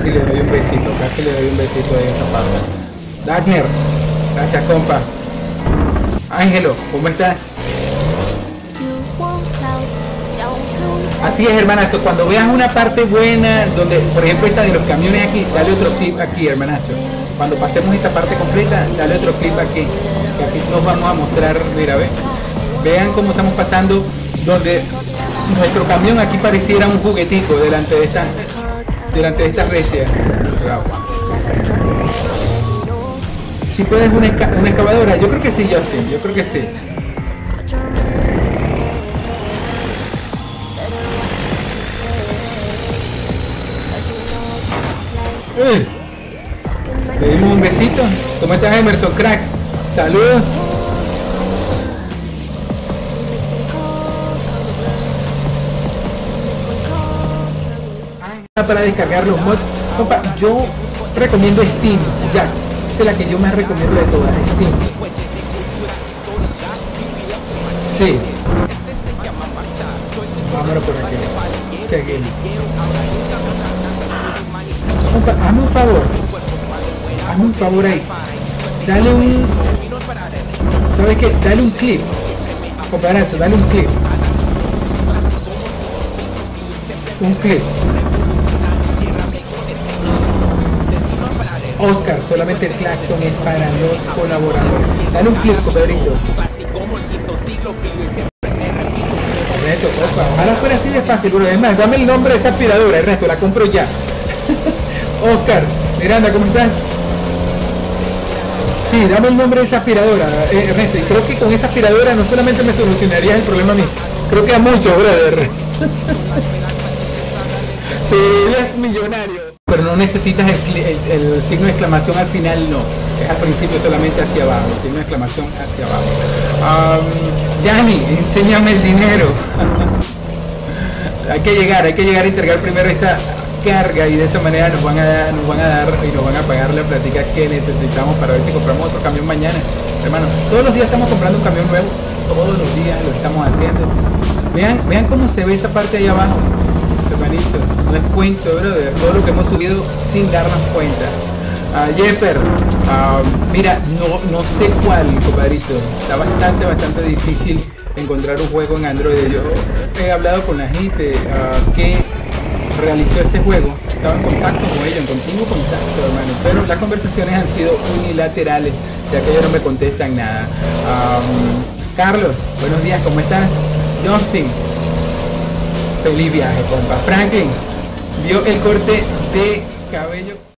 casi le doy un besito, casi le doy un besito a esa parte. Dagner, gracias compa. Ángelo, ¿cómo estás? Así es, hermanazo, cuando veas una parte buena, donde, por ejemplo, esta de los camiones aquí, dale otro clip aquí, hermanazo. Cuando pasemos esta parte completa, dale otro clip aquí. Que aquí nos vamos a mostrar, mira, vean cómo estamos pasando, donde nuestro camión aquí pareciera un juguetico delante de esta bestia. Si puedes una excavadora, yo creo que sí, Justin, yo creo que sí. Le dimos un besito. ¿Cómo estás, Emerson, crack? Saludos. Para descargar los mods, compa, yo recomiendo Steam, ya, esa es la que yo más recomiendo de todas, Steam. Sí. Vámonos por aquí. Seguimos. Compa, hazme un favor ahí. Dale un... ¿Sabes qué? Dale un clip. Compa Nacho, dale un clip. Un clip. Oscar, solamente el claxon es para los colaboradores. Dale un clip, compadrito. Ernesto, opa, ojalá fuera así de fácil, bro. Es más, dame el nombre de esa aspiradora, Ernesto, la compro ya. Oscar, Miranda, ¿cómo estás? Sí, dame el nombre de esa aspiradora, Ernesto. Y creo que con esa aspiradora no solamente me solucionarías el problema a mí, creo que a muchos, brother. Pero eres millonario. Pero no necesitas el signo de exclamación al final, no. Es al principio solamente hacia abajo, el signo de exclamación hacia abajo. Yanni, enséñame el dinero. hay que llegar a entregar primero esta carga y de esa manera nos van a dar y nos van a pagar la plática que necesitamos para ver si compramos otro camión mañana. Hermano, todos los días estamos comprando un camión nuevo, todos los días lo estamos haciendo. Vean cómo se ve esa parte ahí abajo. Hermanito, no es cuento, brother, todo lo que hemos subido sin darnos cuenta. Jeffer, mira, no sé cuál, compadrito, está bastante difícil encontrar un juego en Android. Yo he hablado con la gente que realizó este juego, estaba en contacto con ellos, en continuo contacto, hermano, pero las conversaciones han sido unilaterales, ya que ellos no me contestan nada. Carlos, buenos días, ¿cómo estás? Justin, feliz viaje, compa. Franklin, vio el corte de cabello.